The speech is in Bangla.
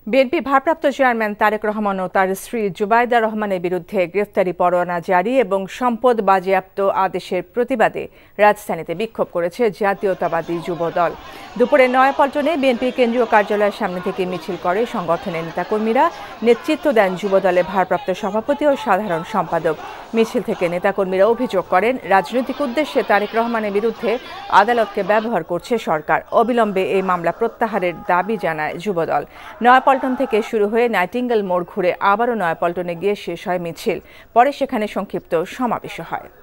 বিএনপি ভারপ্রাপ্ত চেয়ারম্যান তারেক রহমান ও তার স্ত্রী জুবাইদা রহমানের বিরুদ্ধে গ্রেফতারি পরোয়ানা জারি এবং সম্পদ বাজেয়াপ্ত আদেশের প্রতিবাদে রাজধানীতে বিক্ষোভ করেছে জাতীয়তাবাদী যুবদল। দুপুরে নয়াপল্টনে বিএনপি কেন্দ্রীয় কার্যালয়ের সামনে থেকে মিছিল করে সংগঠনের নেতাকর্মীরা। নেতৃত্ব দেন যুবদলের ভারপ্রাপ্ত সভাপতি ও সাধারণ সম্পাদক। মিছিল থেকে নেতাকর্মীরা অভিযোগ করেন, রাজনৈতিক উদ্দেশ্যে তারেক রহমানের বিরুদ্ধে আদালতকে ব্যবহার করছে সরকার। অবিলম্বে এই মামলা প্রত্যাহারের দাবি জানায় যুবদল। নয়াপল্টন থেকে শুরু হয়ে নাইটিঙ্গেল মোড় ঘুরে আবারও নয়াপল্টনে গিয়ে শেষ হয় মিছিল। পরে সেখানে সংক্ষিপ্ত সমাবেশ হয়।